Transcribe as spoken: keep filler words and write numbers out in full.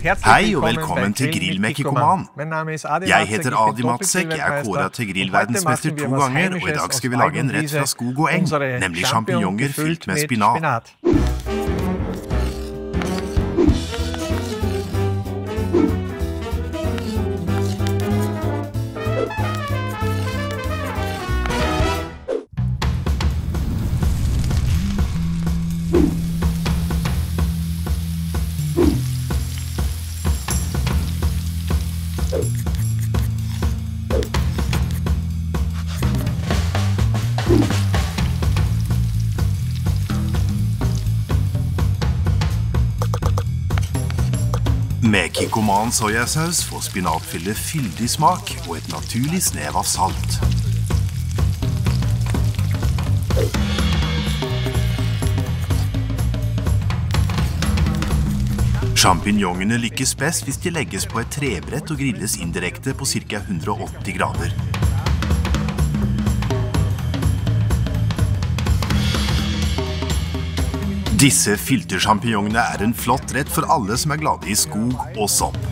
Hei og velkommen til Grill med Kikkoman. Jeg heter Adi Matzek, jeg er kåret til grillverdensmester to ganger, og i dag skal vi lage en rett fra skog og eng, nemlig champignoner fylt med spinat. Med Kikkoman sojasaus får spinatfyllet fyldig smak og et naturlig snev av salt. Champignongene lykkes best hvis de legges på et trebrett og grilles indirekte på ca. hundre og åtti grader. Disse fylte champignongene er en flott rett for alle som er glade i skog og sopp.